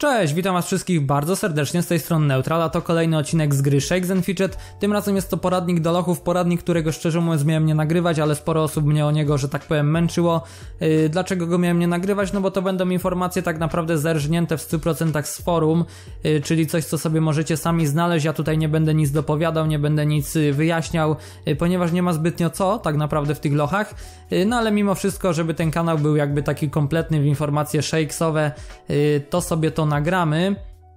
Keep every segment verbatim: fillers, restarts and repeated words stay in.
Cześć, witam was wszystkich bardzo serdecznie, z tej strony Neutral, a to kolejny odcinek z gry Shakes and Fidget. Tym razem jest to poradnik do lochów, poradnik, którego szczerze mówiąc miałem nie nagrywać, ale sporo osób mnie o niego, że tak powiem, męczyło. Yy, dlaczego go miałem nie nagrywać? No bo to będą informacje tak naprawdę zerżnięte w stu procentach z forum, yy, czyli coś, co sobie możecie sami znaleźć. Ja tutaj nie będę nic dopowiadał, nie będę nic yy, wyjaśniał, yy, ponieważ nie ma zbytnio co tak naprawdę w tych lochach. Yy, no ale mimo wszystko, żeby ten kanał był jakby taki kompletny w informacje shakesowe, yy, to sobie to nagramy.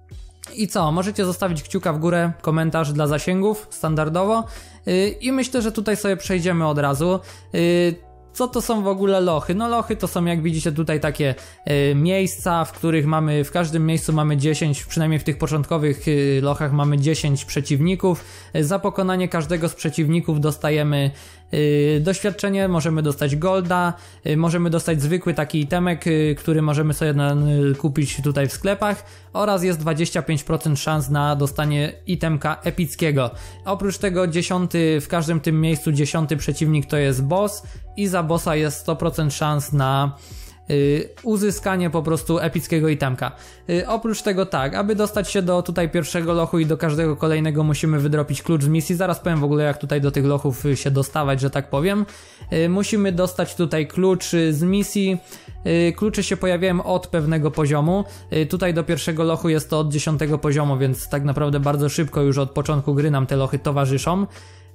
I co? Możecie zostawić kciuka w górę, komentarz dla zasięgów standardowo yy, i myślę, że tutaj sobie przejdziemy od razu. Yy, co to są w ogóle lochy? No lochy to są, jak widzicie tutaj, takie yy, miejsca, w których mamy, w każdym miejscu mamy dziesięć, przynajmniej w tych początkowych yy, lochach mamy dziesięć przeciwników. Yy, za pokonanie każdego z przeciwników dostajemy Yy, doświadczenie, możemy dostać golda, yy, możemy dostać zwykły taki itemek, yy, który możemy sobie na, yy, kupić tutaj w sklepach, oraz jest dwadzieścia pięć procent szans na dostanie itemka epickiego. Oprócz tego dziesiąty, w każdym tym miejscu dziesiąty przeciwnik to jest boss i za bossa jest sto procent szans na Yy, uzyskanie po prostu epickiego itemka. Yy, oprócz tego tak, aby dostać się do tutaj pierwszego lochu i do każdego kolejnego musimy wydropić klucz z misji. Zaraz powiem w ogóle, jak tutaj do tych lochów się dostawać, że tak powiem. Yy, musimy dostać tutaj klucz z misji. Yy, klucze się pojawiają od pewnego poziomu. Yy, tutaj do pierwszego lochu jest to od dziesiątego poziomu, więc tak naprawdę bardzo szybko już od początku gry nam te lochy towarzyszą.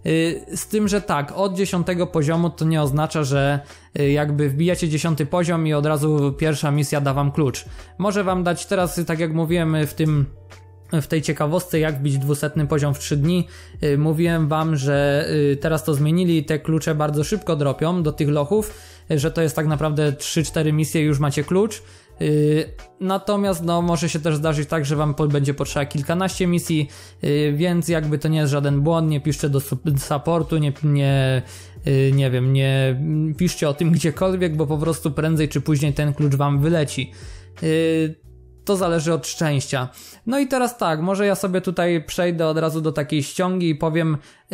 Z tym, że tak, od dziesiątego poziomu to nie oznacza, że jakby wbijacie dziesiąty poziom i od razu pierwsza misja da wam klucz. Może wam dać teraz, tak jak mówiłem w tym w tej ciekawostce, jak wbić dwusetny poziom w trzy dni, mówiłem wam, że teraz to zmienili i te klucze bardzo szybko dropią do tych lochów, że to jest tak naprawdę trzy cztery misje i już macie klucz. Yy, natomiast no może się też zdarzyć tak, że wam będzie potrzeba kilkanaście misji, yy, więc jakby to nie jest żaden błąd, nie piszcie do supportu, nie, nie, yy, nie wiem, nie piszcie o tym gdziekolwiek, bo po prostu prędzej czy później ten klucz wam wyleci. Yy, To zależy od szczęścia. No i teraz tak, może ja sobie tutaj przejdę od razu do takiej ściągi i powiem yy,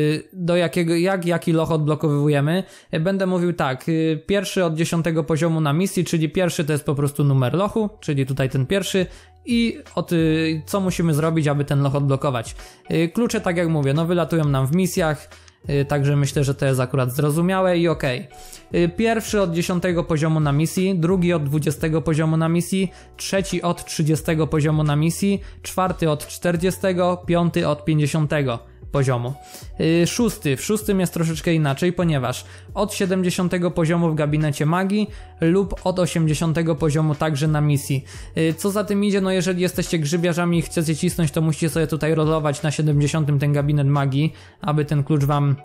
do jakiego, jak jaki loch odblokowujemy. Yy, będę mówił tak, yy, pierwszy od dziesiątego poziomu na misji, czyli pierwszy to jest po prostu numer lochu, czyli tutaj ten pierwszy i od, yy, co musimy zrobić, aby ten loch odblokować. Yy, klucze, tak jak mówię, no wylatują nam w misjach. Także myślę, że to jest akurat zrozumiałe i okej. Okay. Pierwszy od dziesiątego poziomu na misji, drugi od dwudziestego poziomu na misji, trzeci od trzydziestego poziomu na misji, czwarty od czterdziestego, piąty od pięćdziesiątego poziomu. Yy, szósty. W szóstym jest troszeczkę inaczej, ponieważ od siedemdziesiątego poziomu w gabinecie magii lub od osiemdziesiątego poziomu także na misji. Yy, co za tym idzie, no jeżeli jesteście grzybiarzami i chcecie cisnąć, to musicie sobie tutaj rolować na siedemdziesiątym ten gabinet magii, aby ten klucz wam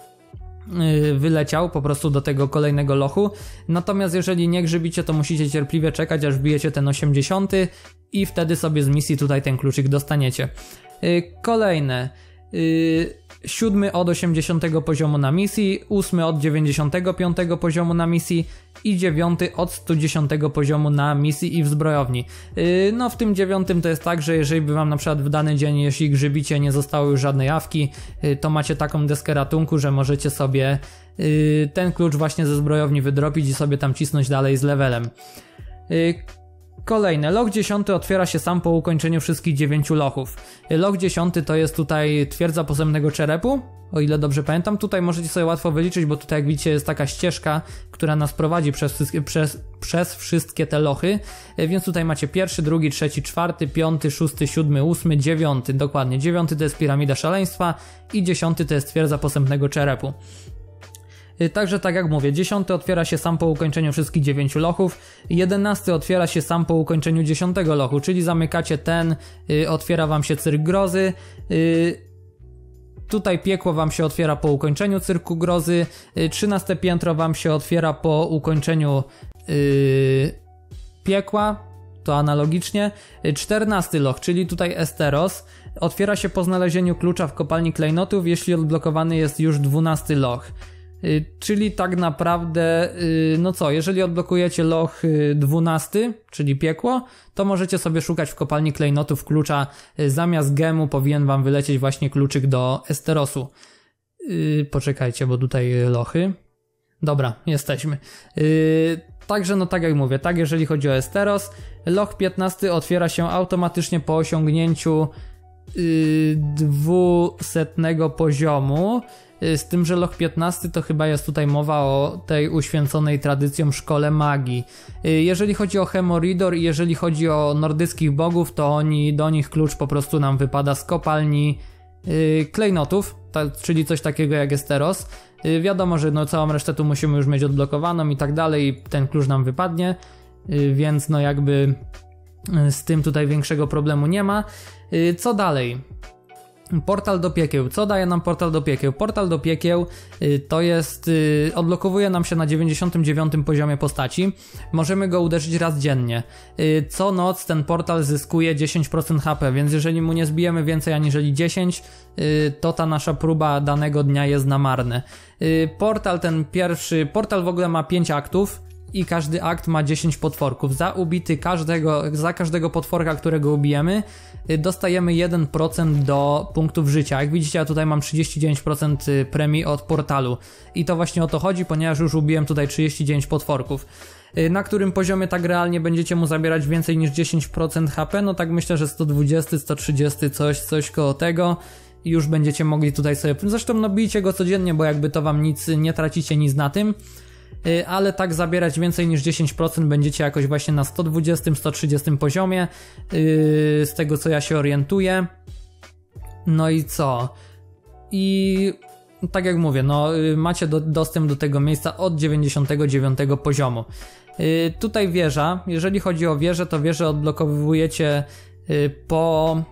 yy, wyleciał po prostu do tego kolejnego lochu. Natomiast jeżeli nie grzybicie, to musicie cierpliwie czekać, aż wbijecie ten osiemdziesiąty i wtedy sobie z misji tutaj ten kluczyk dostaniecie. Yy, kolejne. Yy, siódmy od osiemdziesiątego poziomu na misji, ósmy od dziewięćdziesiątego piątego poziomu na misji i dziewiąty od stu dziesiątego poziomu na misji i w zbrojowni. Yy, no w tym dziewiątym to jest tak, że jeżeli by wam na przykład w dany dzień, jeśli grzybicie, nie zostało już żadnej awki, yy, to macie taką deskę ratunku, że możecie sobie yy, ten klucz właśnie ze zbrojowni wydropić i sobie tam cisnąć dalej z levelem. Yy, Kolejne. Loch dziesiąty otwiera się sam po ukończeniu wszystkich dziewięciu lochów. Loch dziesiąty to jest tutaj twierdza posępnego czerepu, o ile dobrze pamiętam. Tutaj możecie sobie łatwo wyliczyć, bo tutaj jak widzicie jest taka ścieżka, która nas prowadzi przez wszystkie, przez, przez wszystkie te lochy. Więc tutaj macie pierwszy, drugi, trzeci, czwarty, piąty, szósty, siódmy, ósmy, dziewiąty. Dokładnie. Dziewiąty to jest piramida szaleństwa i dziesiąty to jest twierdza posępnego czerepu. Także tak jak mówię, dziesiąty otwiera się sam po ukończeniu wszystkich dziewięciu lochów, jedenasty otwiera się sam po ukończeniu dziesiątego lochu, czyli zamykacie ten, yy, otwiera wam się cyrk grozy, yy, tutaj piekło wam się otwiera po ukończeniu cyrku grozy, yy, trzynaste piętro wam się otwiera po ukończeniu yy, piekła, to analogicznie, yy, czternasty loch, czyli tutaj Esteros, otwiera się po znalezieniu klucza w kopalni klejnotów, jeśli odblokowany jest już dwunasty loch. Yy, czyli tak naprawdę, yy, no co, jeżeli odblokujecie loch yy, dwunasty, czyli piekło, to możecie sobie szukać w kopalni klejnotów klucza, yy, zamiast gemu powinien wam wylecieć właśnie kluczyk do Esterosu. Yy, poczekajcie, bo tutaj lochy. Dobra, jesteśmy. Yy, Także no tak jak mówię, tak jeżeli chodzi o Esteros, loch piętnasty otwiera się automatycznie po osiągnięciu yy, dwusetnego poziomu, yy, z tym, że loch piętnasty to chyba jest tutaj mowa o tej uświęconej tradycją szkole magii. Yy, jeżeli chodzi o Hemoridor i jeżeli chodzi o nordyckich bogów, to oni, do nich klucz po prostu nam wypada z kopalni yy, klejnotów, ta, czyli coś takiego jak Esteros. Yy, wiadomo, że no całą resztę tu musimy już mieć odblokowaną i tak dalej i ten klucz nam wypadnie, yy, więc no jakby yy, z tym tutaj większego problemu nie ma. Yy, co dalej? Portal do piekieł. Co daje nam portal do piekieł? Portal do piekieł yy, to jest, yy, odblokowuje nam się na dziewięćdziesiątym dziewiątym poziomie postaci. Możemy go uderzyć raz dziennie. Yy, co noc ten portal zyskuje dziesięć procent H P, więc jeżeli mu nie zbijemy więcej aniżeli dziesięć, yy, to ta nasza próba danego dnia jest na marne. Yy, portal ten pierwszy, portal w ogóle ma pięć aktów i każdy akt ma dziesięć potworków. Za ubity każdego, za każdego potworka, którego ubijemy, dostajemy jeden procent do punktów życia. Jak widzicie, ja tutaj mam trzydzieści dziewięć procent premii od portalu. I to właśnie o to chodzi, ponieważ już ubiłem tutaj trzydzieści dziewięć potworków. Na którym poziomie tak realnie będziecie mu zabierać więcej niż dziesięć procent H P? No tak myślę, że sto dwadzieścia, sto trzydzieści, coś, coś koło tego. I już będziecie mogli tutaj sobie... Zresztą no bijcie go codziennie, bo jakby to wam nic, nie tracicie nic na tym. Ale tak zabierać więcej niż dziesięć procent będziecie jakoś właśnie na sto dwudziestym, sto trzydziestym poziomie, z tego co ja się orientuję. No i co? I tak jak mówię, no macie do, dostęp do tego miejsca od dziewięćdziesiątego dziewiątego poziomu. Tutaj wieża, jeżeli chodzi o wieżę, to wieżę odblokowujecie po...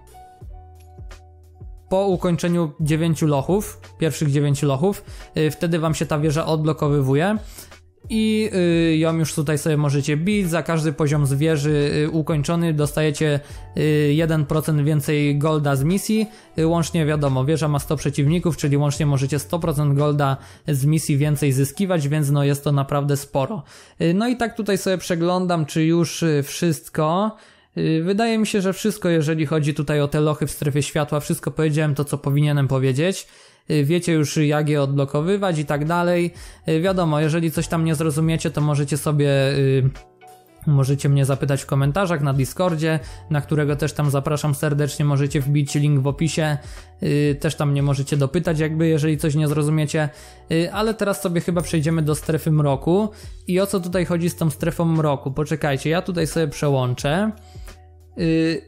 po ukończeniu dziewięciu lochów, pierwszych dziewięciu lochów, wtedy wam się ta wieża odblokowywuje i y, ją już tutaj sobie możecie bić. Za każdy poziom z wieży y, ukończony dostajecie y, jeden procent więcej golda z misji. Y, łącznie wiadomo, wieża ma sto przeciwników, czyli łącznie możecie sto procent golda z misji więcej zyskiwać, więc no jest to naprawdę sporo. Y, no i tak tutaj sobie przeglądam, czy już y, wszystko. Y, wydaje mi się, że wszystko, jeżeli chodzi tutaj o te lochy w strefie światła, wszystko powiedziałem to, co powinienem powiedzieć. Wiecie już jak je odblokowywać i tak dalej. Wiadomo, jeżeli coś tam nie zrozumiecie, to możecie sobie yy, możecie mnie zapytać w komentarzach na Discordzie, na którego też tam zapraszam serdecznie, możecie wbić link w opisie, yy, też tam mnie możecie dopytać jakby, jeżeli coś nie zrozumiecie, yy, ale teraz sobie chyba przejdziemy do strefy mroku. I o co tutaj chodzi z tą strefą mroku? Poczekajcie, ja tutaj sobie przełączę yy,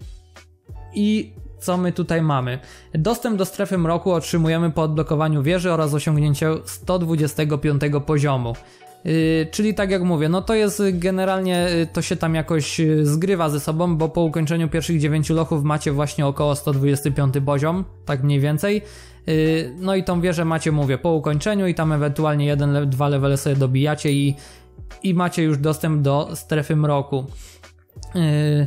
i co my tutaj mamy? Dostęp do strefy mroku otrzymujemy po odblokowaniu wieży oraz osiągnięciu sto dwudziestego piątego poziomu. Yy, czyli tak jak mówię, no to jest generalnie, to się tam jakoś zgrywa ze sobą, bo po ukończeniu pierwszych dziewięciu lochów macie właśnie około sto dwudziesty piąty poziom, tak mniej więcej. Yy, no i tą wieżę macie, mówię, po ukończeniu i tam ewentualnie jeden, dwa levele sobie dobijacie i, i macie już dostęp do strefy mroku. Yy,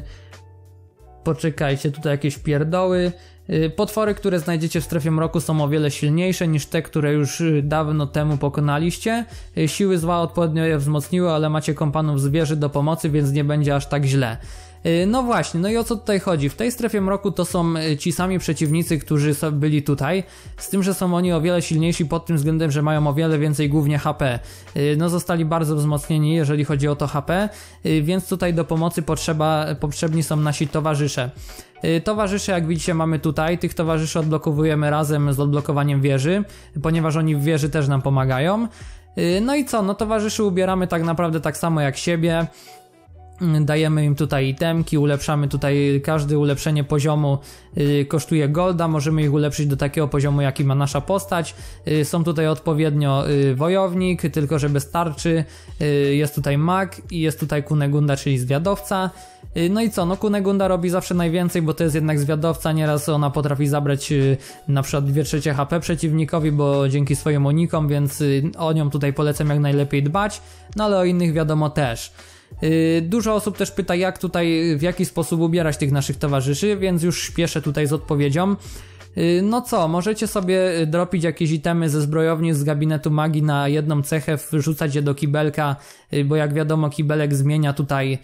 Poczekajcie, tutaj jakieś pierdoły. Potwory, które znajdziecie w strefie mroku, są o wiele silniejsze niż te, które już dawno temu pokonaliście. Siły zła odpowiednio je wzmocniły, ale macie kompanów z wieży do pomocy, więc nie będzie aż tak źle. No właśnie, no i o co tutaj chodzi? W tej strefie mroku to są ci sami przeciwnicy, którzy byli tutaj, z tym, że są oni o wiele silniejsi pod tym względem, że mają o wiele więcej głównie H P. No zostali bardzo wzmocnieni, jeżeli chodzi o to H P, więc tutaj do pomocy potrzeba, potrzebni są nasi towarzysze. Towarzysze, jak widzicie, mamy tutaj, tych towarzyszy odblokowujemy razem z odblokowaniem wieży, ponieważ oni w wieży też nam pomagają. No i co, no towarzyszy ubieramy tak naprawdę tak samo jak siebie. Dajemy im tutaj itemki, ulepszamy tutaj, każde ulepszenie poziomu y, kosztuje golda, możemy ich ulepszyć do takiego poziomu, jaki ma nasza postać. Y, są tutaj odpowiednio y, wojownik, tylko że bez tarczy, y, jest tutaj mag i jest tutaj Kunegunda, czyli zwiadowca. Y, no i co, no Kunegunda robi zawsze najwięcej, bo to jest jednak zwiadowca, nieraz ona potrafi zabrać y, na przykład dwie trzecie H P przeciwnikowi, bo dzięki swoim unikom, więc y, o nią tutaj polecam jak najlepiej dbać, no ale o innych wiadomo też. Dużo osób też pyta, jak tutaj, w jaki sposób ubierać tych naszych towarzyszy, więc już śpieszę tutaj z odpowiedzią. No co, możecie sobie dropić jakieś itemy ze zbrojowni, z gabinetu magii na jedną cechę, wrzucać je do kibelka, bo jak wiadomo kibelek zmienia tutaj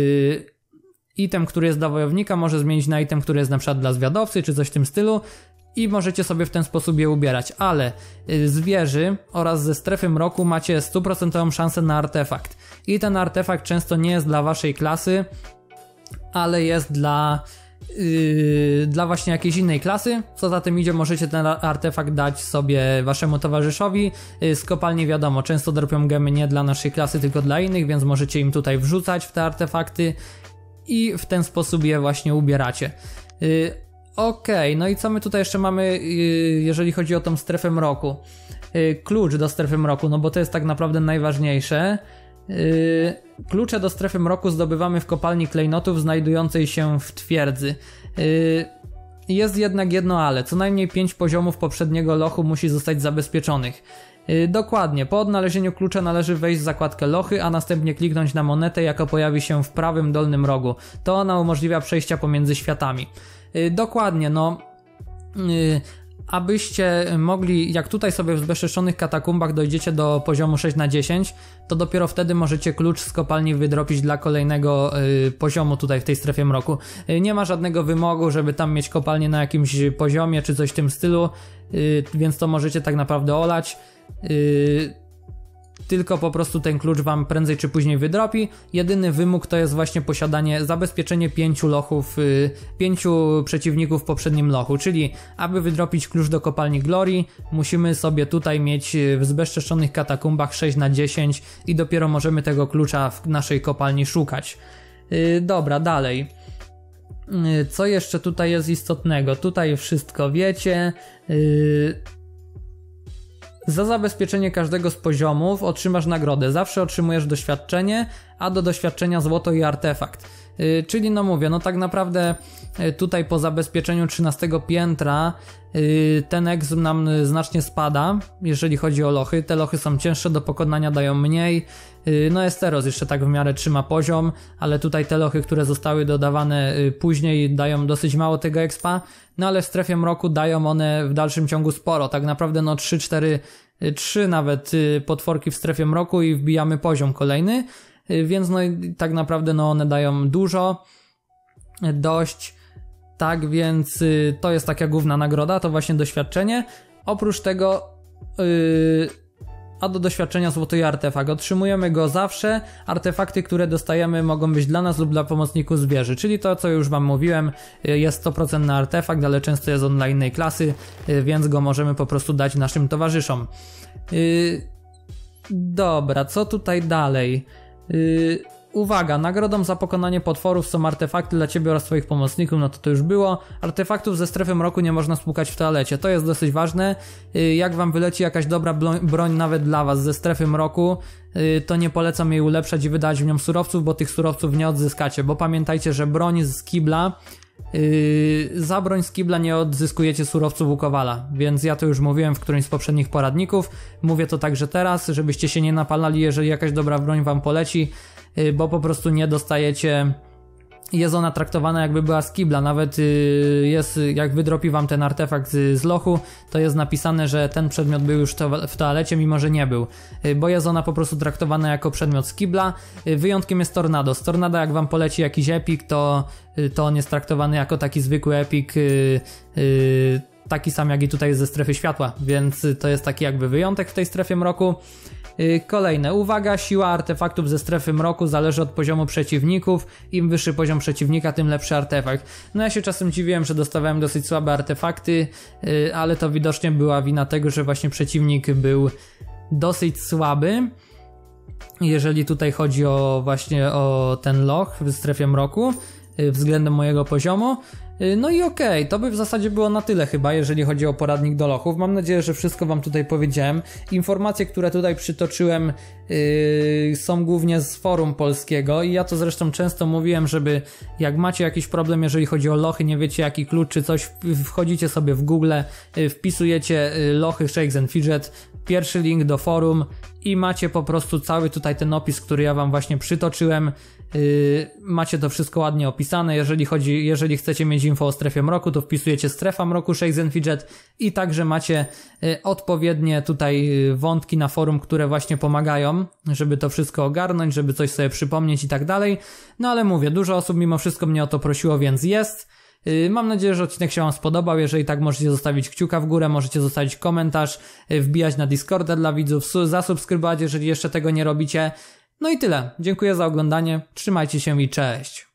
item, który jest dla wojownika, może zmienić na item, który jest na przykład dla zwiadowcy, czy coś w tym stylu. i możecie sobie w ten sposób je ubierać, ale z wieży oraz ze strefy mroku macie stuprocentową szansę na artefakt i ten artefakt często nie jest dla waszej klasy, ale jest dla Yy, dla właśnie jakiejś innej klasy. Co za tym idzie, możecie ten artefakt dać sobie waszemu towarzyszowi. Yy, z kopalni wiadomo, często dropią gemy nie dla naszej klasy, tylko dla innych, więc możecie im tutaj wrzucać w te artefakty i w ten sposób je właśnie ubieracie. Yy, Okej, okay, no i co my tutaj jeszcze mamy, yy, jeżeli chodzi o tą strefę mroku? Yy, klucz do strefy mroku, no bo to jest tak naprawdę najważniejsze. Yy, klucze do strefy mroku zdobywamy w kopalni klejnotów znajdującej się w twierdzy. Yy, jest jednak jedno ale, co najmniej pięć poziomów poprzedniego lochu musi zostać zabezpieczonych. Yy, dokładnie, po odnalezieniu klucza należy wejść w zakładkę lochy, a następnie kliknąć na monetę, jaka pojawi się w prawym dolnym rogu. To ona umożliwia przejścia pomiędzy światami. Yy, dokładnie, no... Yy, Abyście mogli, jak tutaj sobie w zbezczeszczonych katakumbach dojdziecie do poziomu sześć na dziesięć, to dopiero wtedy możecie klucz z kopalni wydropić dla kolejnego y, poziomu tutaj w tej strefie mroku. Y, nie ma żadnego wymogu, żeby tam mieć kopalnię na jakimś poziomie czy coś w tym stylu, y, więc to możecie tak naprawdę olać. Y, tylko po prostu ten klucz wam prędzej czy później wydropi. Jedyny wymóg to jest właśnie posiadanie, zabezpieczenie pięciu lochów, yy, pięciu przeciwników w poprzednim lochu, czyli aby wydropić klucz do kopalni Glory, musimy sobie tutaj mieć w zbezczeszczonych katakumbach sześć na dziesięć i dopiero możemy tego klucza w naszej kopalni szukać. Yy, dobra, dalej. Yy, co jeszcze tutaj jest istotnego? Tutaj wszystko wiecie. Yy... Za zabezpieczenie każdego z poziomów otrzymasz nagrodę. Zawsze otrzymujesz doświadczenie, a do doświadczenia złoto i artefakt. Yy, czyli no mówię, no tak naprawdę yy, tutaj po zabezpieczeniu trzynastego piętra yy, ten exp nam znacznie spada, jeżeli chodzi o lochy. Te lochy są cięższe, do pokonania dają mniej. Yy, no Esteros jeszcze tak w miarę trzyma poziom, ale tutaj te lochy, które zostały dodawane yy, później, dają dosyć mało tego expa. No ale w strefie mroku dają one w dalszym ciągu sporo. Tak naprawdę no trzy cztery, trzy nawet yy, potworki w strefie mroku i wbijamy poziom kolejny. Więc no tak naprawdę no one dają dużo, dość, tak więc y, to jest taka główna nagroda, to właśnie doświadczenie. Oprócz tego, y, a do doświadczenia złoty artefakt, otrzymujemy go zawsze, artefakty, które dostajemy mogą być dla nas lub dla pomocników z wieży, czyli to co już wam mówiłem, y, jest sto procent na artefakt, ale często jest on dla innej klasy, y, więc go możemy po prostu dać naszym towarzyszom. Y, dobra, co tutaj dalej? Yy, uwaga, nagrodą za pokonanie potworów są artefakty dla ciebie oraz twoich pomocników, no to to już było. Artefaktów ze strefy mroku nie można spłukać w toalecie, to jest dosyć ważne. Yy, jak wam wyleci jakaś dobra broń, broń nawet dla was ze strefy mroku, yy, to nie polecam jej ulepszać i wydać w nią surowców, bo tych surowców nie odzyskacie, bo pamiętajcie, że broń z kibla, Yy, za broń z kibla nie odzyskujecie surowców u Kowala, więc ja to już mówiłem w którymś z poprzednich poradników, mówię to także teraz, żebyście się nie napalali, jeżeli jakaś dobra broń wam poleci, yy, bo po prostu nie dostajecie, jest ona traktowana jakby była z kibla, nawet yy, jest, jak wydropi wam ten artefakt z, z lochu, to jest napisane, że ten przedmiot był już to, w toalecie, mimo że nie był, yy, bo jest ona po prostu traktowana jako przedmiot z kibla. Yy, wyjątkiem jest Tornado. Z Tornado jak wam poleci jakiś epik, to, yy, to on jest traktowany jako taki zwykły epik, yy, yy, taki sam jak i tutaj ze strefy światła, więc to jest taki jakby wyjątek w tej strefie mroku. Kolejne, uwaga, siła artefaktów ze strefy mroku zależy od poziomu przeciwników, im wyższy poziom przeciwnika, tym lepszy artefakt. No ja się czasem dziwiłem, że dostawałem dosyć słabe artefakty, ale to widocznie była wina tego, że właśnie przeciwnik był dosyć słaby, jeżeli tutaj chodzi o właśnie o ten loch w strefie mroku względem mojego poziomu. No i okej, okay, to by w zasadzie było na tyle chyba, jeżeli chodzi o poradnik do lochów. Mam nadzieję, że wszystko wam tutaj powiedziałem. Informacje, które tutaj przytoczyłem, yy, są głównie z forum polskiego i ja to zresztą często mówiłem, żeby jak macie jakiś problem, jeżeli chodzi o lochy, nie wiecie jaki klucz czy coś, wchodzicie sobie w Google, yy, wpisujecie yy, lochy Shakes and Fidget, pierwszy link do forum i macie po prostu cały tutaj ten opis, który ja wam właśnie przytoczyłem. Yy, macie to wszystko ładnie opisane. Jeżeli chodzi, jeżeli chcecie mieć info o strefie mroku, to wpisujecie strefa mroku Shakes and Fidget i także macie yy, odpowiednie tutaj yy, wątki na forum, które właśnie pomagają, żeby to wszystko ogarnąć, żeby coś sobie przypomnieć i tak dalej. No ale mówię, dużo osób mimo wszystko mnie o to prosiło, więc jest. Mam nadzieję, że odcinek się wam spodobał. Jeżeli tak, możecie zostawić kciuka w górę, możecie zostawić komentarz, wbijać na Discorda dla widzów, zasubskrybować, jeżeli jeszcze tego nie robicie. No i tyle. Dziękuję za oglądanie, trzymajcie się i cześć.